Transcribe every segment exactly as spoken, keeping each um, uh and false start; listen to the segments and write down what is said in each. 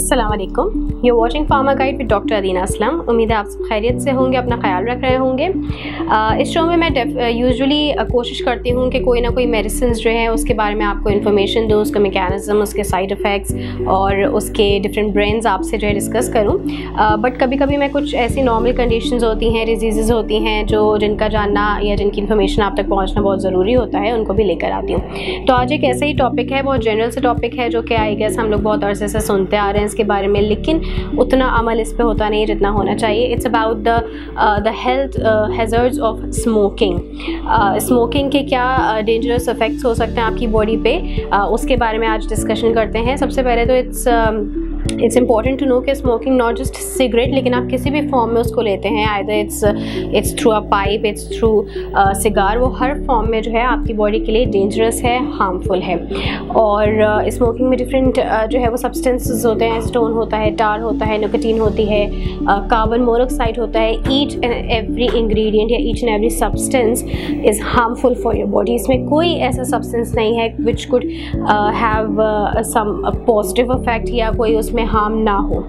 अस्सलाम वालेकुम, you watching pharma guide with doctor Adina Aslam. उम्मीद है आप सब खैरियत से होंगे, अपना ख्याल रख रहे होंगे। uh, इस शो में मैं यूजुअली uh, कोशिश करती हूँ कि कोई ना कोई मेडिसिन जो है उसके बारे में आपको इन्फॉर्मेशन दूँ, उसका मैकेनिज़्म, उसके साइड इफ़ेक्ट्स और उसके डिफरेंट ब्रांड्स आपसे जो है डिस्कस करूँ। बट uh, कभी कभी मैं कुछ ऐसी नॉर्मल कंडीशंस होती हैं, डिजीज़ होती हैं जो जिनका जानना या जिनकी इन्फॉर्मेशन आप तक पहुँचना बहुत ज़रूरी होता है, उनको भी लेकर आती हूँ। तो आज एक ऐसा ही टॉपिक है, बहुत जनरल से टॉपिक है जो कि आई गेस हम लोग बहुत अरसे से सुनते आ रहे हैं इसके बारे में, लेकिन उतना अमल इस पे होता नहीं है जितना होना चाहिए। It's about the the health hazards of smoking. Smoking के क्या डेंजरस इफेक्ट्स हो सकते हैं आपकी बॉडी पे, uh, उसके बारे में आज डिस्कशन करते हैं। सबसे पहले तो it's it's important to know कि स्मोकिंग नॉट जस्ट सिगरेट, लेकिन आप किसी भी फॉर्म में उसको लेते हैं, either it's it's through a pipe, it's through cigar, वो हर फॉर्म में जो है आपकी बॉडी के लिए डेंजरस है, हार्मफुल है। और स्मोकिंग uh, में डिफरेंट uh, जो है वो सब्सटेंसेस होते हैं, स्टोन होता है, टार होता है, निकोटीन होती है, कार्बन uh, मोनोऑक्साइड होता है। ईच एंड एवरी इंग्रेडिएंट या each and every substance is harmful for your body. इसमें कोई ऐसा सब्सटेंस नहीं है which could have some positive effect या कोई उसमें हार्म ना हो।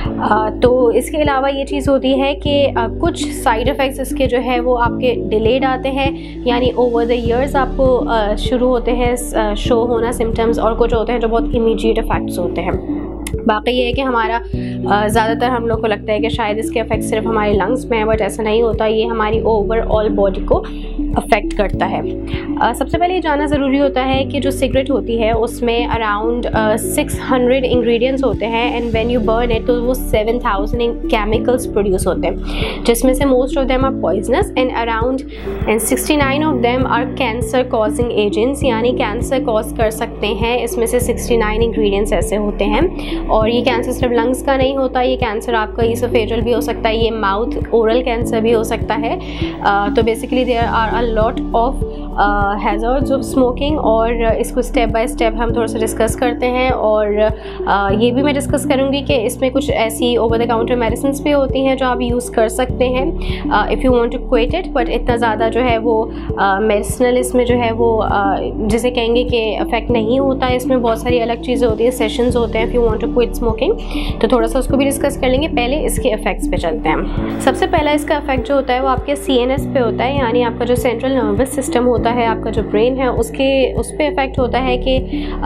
uh, तो इसके अलावा ये चीज़ होती है कि uh, कुछ साइड इफ़ेक्ट्स इसके जो है वो आपके डिलेड आते हैं, यानी ओवर द ईयर्स आपको uh, शुरू होते हैं शो uh, होना सिम्टम्स, और कुछ होते हैं जो बहुत इमीडिएट इफ़ेक्ट्स होते हैं। बाकी ये है कि हमारा ज़्यादातर हम लोग को लगता है कि शायद इसके इफेक्ट सिर्फ हमारे लंग्स में है, बट ऐसा नहीं होता, ये हमारी ओवरऑल बॉडी को अफेक्ट करता है। uh, सबसे पहले ये जानना ज़रूरी होता है कि जो सिगरेट होती है उसमें अराउंड सिक्स हंड्रेड इंग्रेडिएंट्स होते हैं, and when you burn it तो वो सेवन थाउजेंड केमिकल्स प्रोड्यूस होते हैं, जिसमें से most of them are poisonous and around and sixty nine of them are cancer causing agents, यानी कैंसर कॉज कर सकते हैं। इसमें से सिक्सटी नाइन इंग्रेडिएंट्स ऐसे होते हैं, और ये कैंसर सिर्फ लंग्स का नहीं होता, ये कैंसर आपका ईसोफेजियल भी हो सकता है, ये माउथ ओरल कैंसर भी हो सकता है। uh, तो basically there are a lot of hazards of smoking, और इसको स्टेप बाय स्टेप हम थोड़ा सा डिस्कस करते हैं। और uh, ये भी मैं डिस्कस करूँगी कि इसमें कुछ ऐसी ओवर द काउंटर मेडिसिन भी होती हैं जो आप यूज़ कर सकते हैं if you want to quit it, but इतना ज़्यादा जो है वो मेडिसिनल uh, इसमें जो है वो uh, जिसे कहेंगे कि इफेक्ट नहीं होता है। इसमें बहुत सारी अलग चीज़ें होती हैं, सेशंस होते हैं if you want to quit smoking, तो थोड़ा सा उसको भी डिस्कस कर लेंगे। पहले इसके इफेक्ट्स पे चलते हैं। सबसे पहला इसका इफेक्ट जो होता है वो आपके सी एन एस पे होता है, यानी आपका जो सेंट्रल नर्वस सिस्टम होता है, आपका जो ब्रेन है, उसके उस पर इफेक्ट होता है कि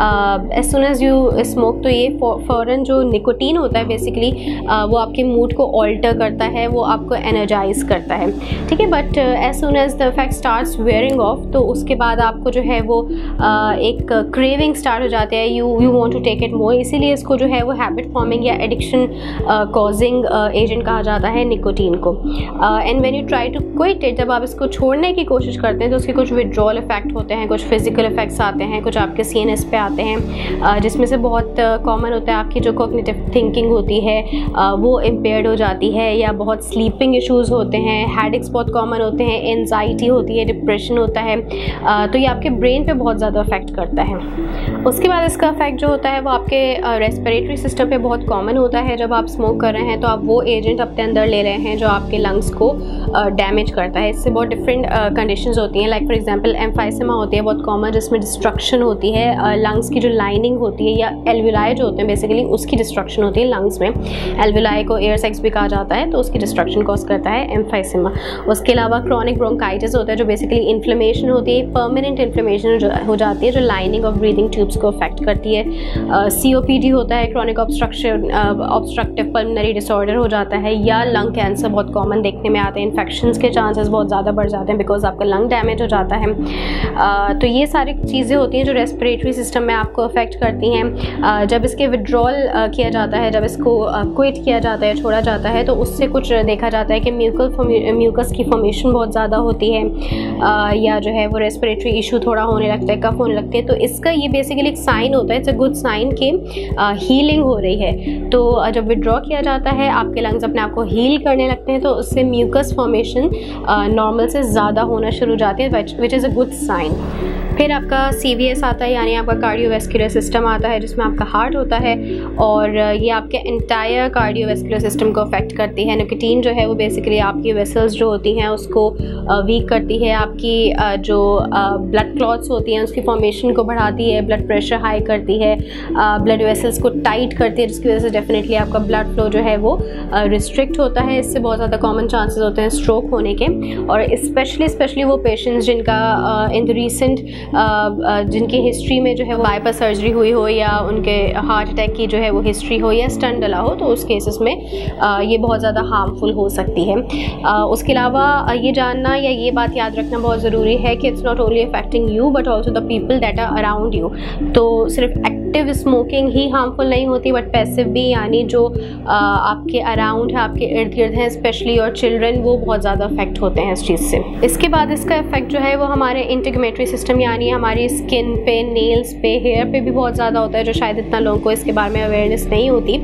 as soon as you smoke तो ये फ़ौरन जो निकोटीन होता है बेसिकली uh, वो आपके मूड को ऑल्टर करता है, वो आपको एनर्जाइज करता है, ठीक है। But as soon as the effect starts wearing off, तो उसके बाद आपको जो है वो uh, एक क्रेविंग स्टार्ट हो जाती है, you you want to take it more, इसीलिए इसको जो है वो हैबिट फॉर्मिंग या एडिक्शन कॉजिंग एजेंट कहा जाता है निकोटीन को। And when you try to quit it, जब आप इसको छोड़ने की कोशिश करते हैं तो उसके कुछ विड्रॉल इफेक्ट होते हैं, कुछ फिजिकल इफेक्ट्स आते हैं, कुछ आपके सी एन एस पे आते हैं, uh, जिसमें से बहुत कॉमन uh, होता है आपकी जो कॉग्निटिव थिंकिंग होती है uh, वो इम्पेयर्ड हो जाती है, या बहुत स्लीपिंग इशूज़ होते हैं, हेडेक्स बहुत कॉमन होते हैं, एनजाइटी होती है, डिप्रेशन होता है। uh, तो ये आपके ब्रेन पे बहुत ज़्यादा इफेक्ट करता है। उसके बाद इसका इफेक्ट जो होता है वो आपके रेस्पिरेटरी uh, सिस्टम पे बहुत कॉमन होता है। जब आप स्मोक कर रहे हैं तो आप वो एजेंट अपने अंदर ले रहे हैं जो आपके लंग्स को डैमेज uh, करता है। इससे बहुत डिफरेंट कंडीशंस होती हैं, लाइक फॉर एग्जांपल एम्फाइसेमा होती है बहुत कॉमन, जिसमें डिस्ट्रक्शन होती है, लंग्स uh, की जो लाइनिंग होती है या एल्वुलाई जो होते हैं बेसिकली उसकी डिस्ट्रक्शन होती है लंग्स में। एल्वुलाई को एयर सैक्स भी कहा जाता है, तो उसकी डिस्ट्रक्शन कॉज करता है एम्फाइसेमा। उसके अलावा क्रॉनिक ब्रोंकाइटिस होता है जो बेसिकली इन्फ्लेमेशन होती है, परमानेंट इन्फ्लेमेशन हो जाती है जो लाइनिंग और ब्रीदिंग ट्यूब्स को अफेक्ट करती है। सी ओ पी डी होता है, chronic obstruction obstructive pulmonary disorder हो जाता है, या लंग कैंसर बहुत कॉमन देखने में आते हैं। इन्फेक्शंस के चांसेस बहुत ज़्यादा बढ़ जाते हैं बिकॉज आपका लंग डैमेज हो जाता है। uh, तो ये सारी चीज़ें होती हैं जो रेस्पिरेटरी सिस्टम में आपको अफेक्ट करती हैं। uh, जब इसके विड्रॉल uh, किया जाता है, जब इसको क्विट uh, किया जाता है, छोड़ा जाता है, तो उससे कुछ देखा जाता है कि म्यूकल म्यूकस की फॉर्मेशन बहुत ज़्यादा होती है, uh, या जो है वो रेस्पिरेटरी इशू थोड़ा होने लगता है, कफ होने लगती है। तो इसका ये बेसिकली एक साइन होता है, इट्स अ गुड साइन कि हीलिंग हो रही है। तो uh, जब विड्रॉ किया जाता है, आपके लंग्स अपने आप को हील करने लगते हैं, तो उससे म्यूकस फॉर्मेशन नॉर्मल से ज़्यादा होना शुरू हो जाती है, which is a good sign. फिर आपका सी वी एस आता है, यानी आपका कार्डियोवैस्कुलर सिस्टम आता है, जिसमें आपका हार्ट होता है, और ये आपके एंटायर कार्डियोवैस्कुलर सिस्टम को अफेक्ट करती है। निकोटीन जो है वो बेसिकली आपकी वेसल्स जो होती हैं उसको वीक करती है, आपकी जो ब्लड क्लॉट्स होती हैं उसकी फॉर्मेशन को बढ़ाती है, ब्लड प्रेशर हाई करती है, ब्लड वेसल्स को टाइट फाइट करती है, जिसकी वजह से डेफिनेटली आपका ब्लड फ्लो जो है वो रिस्ट्रिक्ट होता है। इससे बहुत ज़्यादा कॉमन चांसेस होते हैं स्ट्रोक होने के, और स्पेशली स्पेशली वो पेशेंट्स जिनका इन द रिसेंट जिनकी हिस्ट्री में जो है वो बाईपास सर्जरी हुई हो या उनके हार्ट अटैक की जो है वो हिस्ट्री हो या स्टंट डला हो, तो उस केसेस में uh, ये बहुत ज़्यादा हार्मफुल हो सकती है। uh, उसके अलावा uh, ये जानना या ये बात याद रखना बहुत ज़रूरी है कि it's not only affecting you but also the people that are around you. तो सिर्फ एक्टिव स्मोकिंग ही हार्मफुल नहीं होती, बट पैसिव भी, यानी जो uh, आपके अराउंड है, आपके इर्द गिर्द हैं, स्पेशली और चिल्ड्रन, वो बहुत ज़्यादा अफेक्ट होते हैं इस चीज़ से। इसके बाद इसका इफेक्ट जो है वो हमारे इंटीग्यूमेटरी सिस्टम यानी हमारी स्किन पे, नेल्स पे, हेयर पे भी बहुत ज़्यादा होता है, जो शायद इतना लोगों को इसके बारे में अवेयरनेस नहीं होती।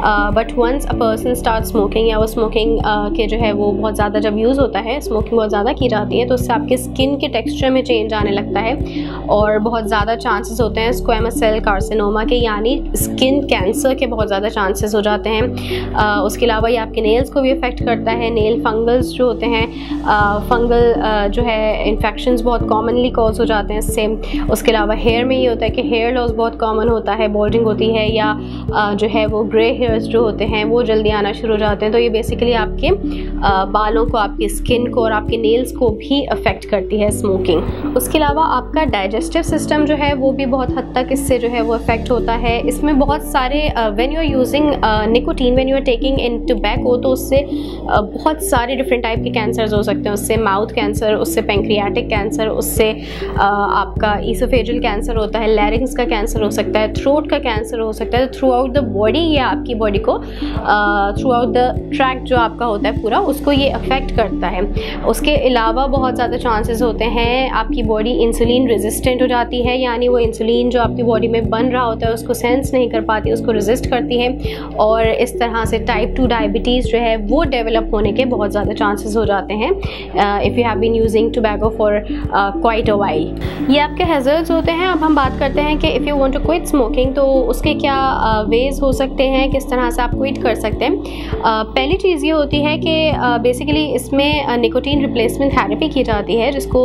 But once a person start smoking या वो स्मोकिंग uh, के जो है वो बहुत ज़्यादा जब यूज़ होता है, स्मोकिंग बहुत ज़्यादा की जाती है, तो उससे आपके स्किन के टेक्सचर में चेंज आने लगता है और बहुत ज़्यादा चांसेस होते हैं स्क्वेमस सेल कार्सिनोमा के, यानी स्किन कैंसर के बहुत ज़्यादा चांसेस हो जाते हैं। uh, उसके अलावा ये आपके नेल्स को भी अफेक्ट करता है। नेल फंगल्स जो होते हैं, फंगल uh, uh, जो है इन्फेक्शंस बहुत कॉमनली कॉज हो जाते हैं इससे। उसके अलावा हेयर में ये होता है कि हेयर लॉस बहुत कॉमन होता है, बॉल्डिंग होती है, या uh, जो है वो ग्रे हेयर्स जो होते हैं वो जल्दी आना शुरू हो जाते हैं। तो ये बेसिकली आपके uh, बालों को, आपकी स्किन को और आपके नेल्स को भी अफेक्ट करती है स्मोकिंग। उसके अलावा आपका डाइजेस्टिव सिस्टम जो है वो भी बहुत हद तक इससे जो है वो अफेक्ट होता है। इसमें बहुत सारे when you are using nicotine, when you are taking in tobacco, तो उससे uh, बहुत सारे डिफरेंट टाइप के कैंसर्स हो सकते हैं। उससे माउथ कैंसर, उससे पैंक्रियाटिक कैंसर, उससे uh, आपका ईसोफेजियल कैंसर होता है, लैरिंग्स का कैंसर हो सकता है, थ्रोट का कैंसर हो सकता है। थ्रू आउट द बॉडी या आपकी बॉडी को थ्रू आउट द ट्रैक जो आपका होता है पूरा, उसको ये अफेक्ट करता है। उसके अलावा बहुत ज़्यादा चांसेस होते हैं आपकी बॉडी इंसुलिन रेजिस्टेंट हो जाती है, यानी वो इंसुलिन जो आपकी बॉडी में बन रहा होता है उसको सेंस नहीं कर पाती, उसको रेजिस्ट करती है, और इस तरह से टाइप टू डायबिटीज़ जो है वो डेवलप होने के बहुत ज़्यादा चांसेस हो जाते हैं if you have been using tobacco for quite a while. ये आपके हैज़र्ड्स होते हैं। अब हम बात करते हैं कि if you want to quit smoking, तो उसके क्या वेज़ uh, हो सकते हैं, किस तरह से आप क्विट कर सकते हैं। uh, पहली चीज़ ये होती है कि बेसिकली uh, इसमें निकोटीन रिप्लेसमेंट थेरेपी की जाती है, जिसको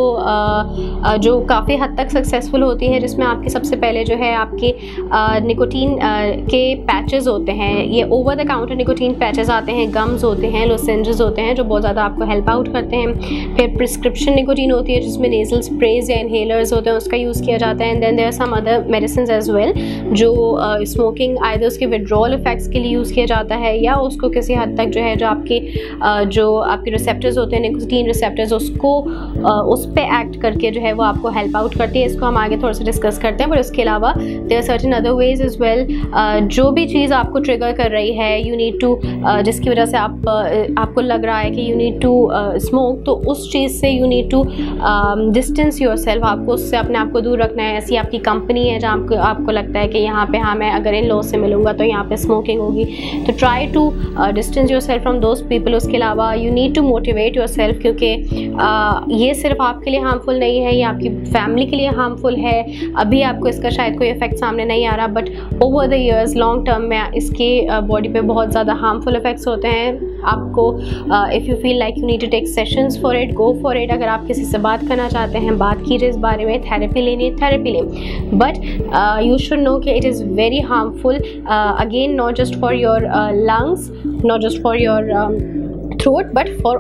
uh, uh, जो काफ़ी हद तक सक्सेसफुल होती है, जिसमें आपके सबसे पहले जो है आपके निकोटीन uh, के पैचेस होते हैं। ये over the counter nicotine patches आते हैं, गम्स होते हैं, लोसेंजेस होते हैं, जो बहुत ज़्यादा आपको हेल्प आउट करते हैं। फिर प्रिस्क्रिप्शन निकोटीन होती है, जिसमें नेजल स्प्रेज या इनहेलर्स होते हैं, उसका यूज़ किया जाता है। And then there are some other medicine as well, जो स्मोकिंग uh, आइदर उसके विड्रॉल इफेक्ट्स के लिए यूज़ किया जाता है, या उसको किसी हद तक जो है जो आपके uh, जो आपके रिसेप्टर्स होते हैं, निकोटीन रिसेप्टर्स, उसको uh, उस पर एक्ट करके जो है वो आपको हेल्प आउट करती है। इसको हम आगे थोड़ा सा डिस्कस करते हैं। पर उसके अलावा there are certain other ways as well, जो भी चीज़ आपको ट्रिगर कर रही है, यू नीड टू, जिसकी वजह से आप uh, आपको लग रहा है कि यू नीड टू स्मोक, तो उस चीज़ से you need to distance yourself, आपको उससे अपने आप को दूर रखना है। ऐसी आपकी कंपनी है जहाँ आपको आपको लगता है कि यहाँ पे हाँ मैं अगर इन लोगों से मिलूँगा तो यहाँ पे स्मोकिंग होगी, तो try to distance yourself from those people. उसके अलावा you need to motivate yourself, क्योंकि uh, ये सिर्फ आपके लिए हार्मफुल नहीं है, ये आपकी फैमिली के लिए हार्मफुल है। अभी आपको इसका शायद कोई इफेक्ट सामने नहीं आ रहा, but over the years long term में इसके बॉडी पे बहुत ज़्यादा हार्मफुल इफेक्ट्स होते हैं। आपको if you feel like you need to take sessions for it, go for it. अगर आप किसी से बात करना चाहते हैं, बात कीजिए इस बारे में, थेरेपी लेनी है थेरेपी लें, बट यू शुड नो कि it is very harmful, again not just for your lungs, not just for your throat, but for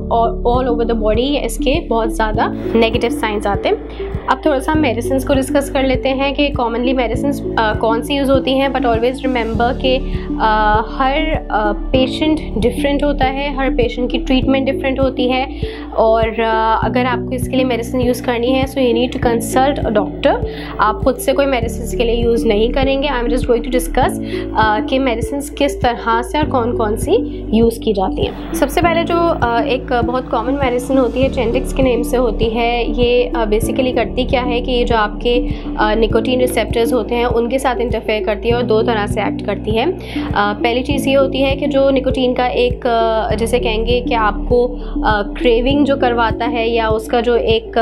all over the body. इसके बहुत ज़्यादा नेगेटिव साइंस आते हैं। अब थोड़ा सा मेडिसिन को डिस्कस कर लेते हैं कि कॉमनली मेडिसिन कौन सी यूज़ होती हैं। बट ऑलवेज रिमेंबर कि uh, हर पेशेंट uh, डिफरेंट होता है, हर पेशेंट की ट्रीटमेंट डिफरेंट होती है, और uh, अगर आपको इसके लिए मेडिसिन यूज़ करनी है so you need to consult a doctor. आप खुद से कोई मेडिसिन के लिए यूज़ नहीं करेंगे। I am just going to discuss कि मेडिसिन किस तरह से और कौन कौन सी यूज़ की जाती हैं। सबसे पहले जो uh, एक बहुत कॉमन मेडिसिन होती है, चेंटिक्स के नेम से होती है। ये बेसिकली uh, करती क्या है कि ये जो आपके निकोटीन रिसेप्टर्स होते हैं उनके साथ इंटरफेयर करती है और दो तरह से एक्ट करती है। आ, पहली चीज़ ये होती है कि जो निकोटीन का एक जैसे कहेंगे कि आपको क्रेविंग स्मोकिंग जो करवाता है या उसका जो एक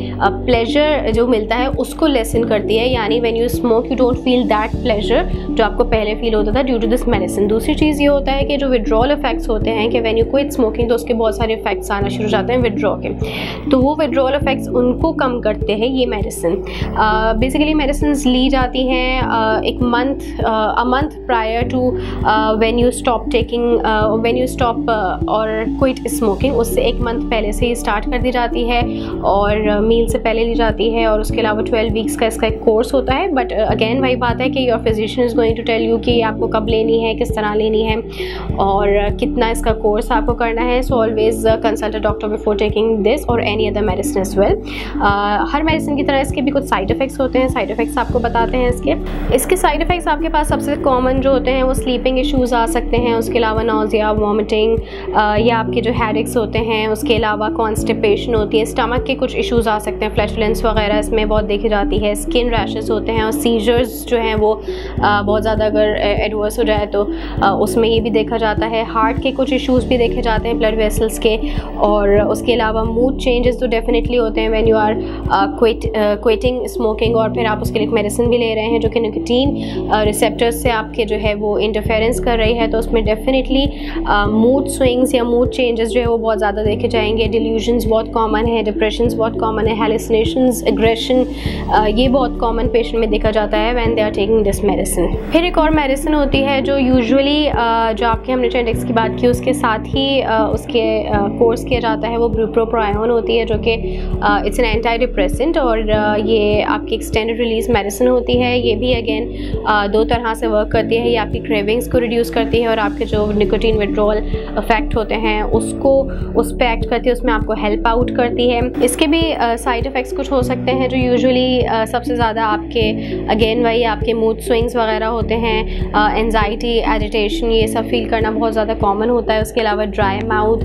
प्लेजर जो मिलता है उसको लेसन करती है, यानी when you smoke you don't feel that pleasure जो आपको पहले फील होता था ड्यू टू दिस मेडिसिन। दूसरी चीज़ ये होता है कि जो विड्रॉल इफेक्ट्स होते हैं कि व्हेन यू क्विट स्मोकिंग तो उसके बहुत सारे इफेक्ट्स आना शुरू हो जाते हैं विड्रॉ के, तो वो विड्रॉल इफेक्ट्स उनको कम करते हैं ये मेडिसिन। बेसिकली मेडिसिन ली जाती हैं uh, एक month a month prior to when you stop taking when you stop और क्विट स्मोकिंग, उससे एक मंथ पहले से ही स्टार्ट कर दी जाती है और मील uh, से पहले ली जाती है। और उसके अलावा ट्वेल्व वीक्स का इसका एक कोर्स होता है, बट अगेन uh, वही बात है कि your physician is going to tell you कि आपको कब लेनी है, किस तरह लेनी है और uh, कितना इसका कोर्स आपको करना है। So always consult a doctor before taking this और any other medicine as well. हर मेडिसिन की तरह इसके भी कुछ साइड इफ़ेक्ट्स होते हैं, साइड इफ़ेक्ट्स आपको बताते हैं इसके इसके साइड इफ़ेक्ट्स आपके पास सबसे कॉमन जो होते हैं वो स्लीपिंग इश्यूज़ आ सकते हैं, उसके अलावा नॉजिया, वॉमिटिंग या आपके जो हेडेक्स होते हैं, उसके अलावा कॉन्स्टिपेशन होती है, स्टमक के कुछ इश्यूज़ आ सकते हैं, फ्लैटुलेंस वगैरह इसमें बहुत देखी जाती है, स्किन रैशेस होते हैं और सीजर्स जो हैं वो आ, बहुत ज़्यादा अगर एडवर्स हो जाए तो आ, उसमें ये भी देखा जाता है। हार्ट के कुछ इश्यूज़ भी देखे जाते हैं, ब्लड वेसल्स के, और उसके अलावा मूड चेंजेस तो डेफिनेटली होते हैं when you are quit quitting smoking और फिर आप उसके लिए मेडिसिन भी ले रहे हैं जो कि निकोटीन रिसेप्टर्स से आपके जो है वो इंटरफेरेंस कर रही है, तो उसमें डेफिनेटली मूड स्विंग्स या मूड चेंजेस जो है वो बहुत ज़्यादा देखे जाएंगे। डिल्यूजन्स बहुत कॉमन है, डिप्रेशंस बहुत कॉमन है, हेलुसिनेशंस, एग्रेशन ये बहुत कॉमन पेशेंट में देखा जाता है when they are taking this medicine. फिर एक और मेडिसिन होती है जो यूजुअली जो आपके हमने चेंडेक्स की बात की उसके साथ ही उसके कोर्स किया जाता है, वो ब्यूप्रोपियोन होती है जो कि इट्स एन एंटी डिप्रेसेंट और ये आपकी एक्सटेंडेड रिलीज मेडिसिन होती है। ये भी अगेन दो तरह से वर्क करती है, ये आपकी क्रेविंग्स को रिड्यूस करती है और आपके जो निकोटीन विड्रॉल इफेक्ट होते हैं उसको उस पर एक्ट करती है, उसमें आपको हेल्प आउट करती है। इसके भी साइड इफ़ेक्ट्स कुछ हो सकते हैं जो यूजुअली सबसे ज़्यादा आपके अगेन वही आपके मूड स्विंग्स वगैरह होते हैं, एंजाइटी, एजिटेशन, ये सब फील करना बहुत ज़्यादा कॉमन होता है। उसके अलावा dry mouth,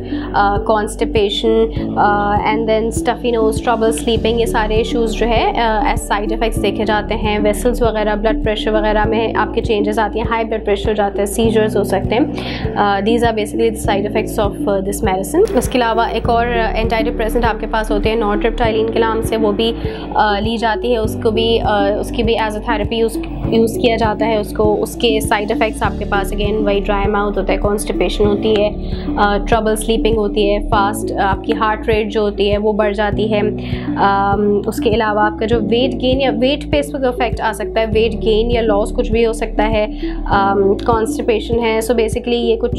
constipation and then stuffy nose, trouble sleeping, ये सारे इश्यूज़ जो है एज साइड इफ़ेक्ट्स देखे जाते हैं। वेसल्स वगैरह, ब्लड प्रेशर वगैरह में आपके चेंजेस आती हैं, हाई ब्लड प्रेशर हो जाता है, सीजर्स हो सकते हैं। These are basically the side effects of this medicine. उसके अलावा एक और एंटी डिप्रेसेंट आपके पास होते हैं नॉरट्रिप्टाइलिन के नाम से, वो भी uh, ली जाती है, उसको भी uh, उसकी भी as a therapy use use किया जाता है उसको। उसके साइड इफ़ेक्ट्स आपके पास अगेन वही ड्राई माउथ होता है, कॉन्स्टिपेशन होती है, ट्रबल uh, स्लीपिंग होती है, फास्ट uh, आपकी हार्ट रेट जो होती है वो बढ़ जाती है। um, उसके अलावा आपका जो वेट गेन या वेट पे इस पर इफेक्ट आ सकता है, वेट गेन या लॉस कुछ भी हो सकता है, कॉन्स्टिपेशन um, है। सो so बेसिकली ये कुछ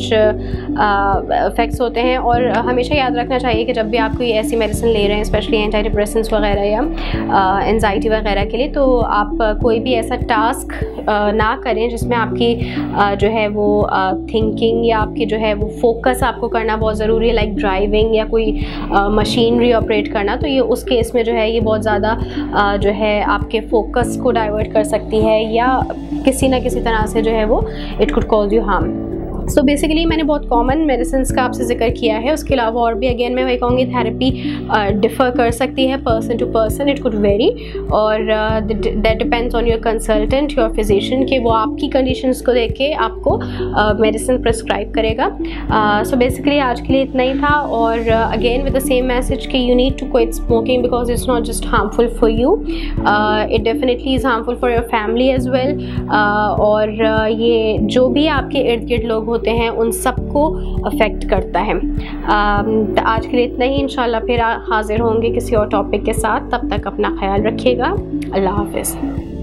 इफ़ेक्ट्स uh, होते हैं और हमेशा याद रखना चाहिए कि जब भी आप कोई ऐसी मेडिसिन ले रहे हैं स्पेशली एंटी डिप्रेसेंट्स वगैरह या एंजाइटी uh, वगैरह के लिए, तो आप uh, कोई भी ऐसा टास्क uh, ना करें जिसमें आपकी uh, जो है वो थिंकिंग uh, या आपकी जो है वो फोकस आपको करना बहुत ज़रूरी है, लाइक ड्राइविंग या कोई मशीनरी uh, ऑपरेट करना। तो ये उस केस में जो है ये बहुत ज़्यादा uh, जो है आपके फोकस को डाइवर्ट कर सकती है या किसी ना किसी तरह से जो है वो it could cause you harm. So basically मैंने बहुत कॉमन मेडिसिन का आपसे जिक्र किया है। उसके अलावा और भी अगेन मैं वही कहूँगी थेरेपी डिफ़र कर सकती है person to person, it could very और that depends on your consultant, your physician, कि वो आपकी कंडीशंस को देख के आपको मेडिसिन uh, प्रिस्क्राइब करेगा। सो uh, बेसिकली आज के लिए इतना ही था और again with the same message कि you need to quit smoking because it's not just harmful for you, it definitely is harmful for your family as well. और uh, ये जो भी आपके इर्द गिर्द लोग होते हैं उन सबको अफेक्ट करता है। तो आज के लिए इतना ही, इंशाल्लाह फिर हाजिर होंगे किसी और टॉपिक के साथ। तब तक अपना ख्याल रखिएगा। अल्लाह हाफिज़।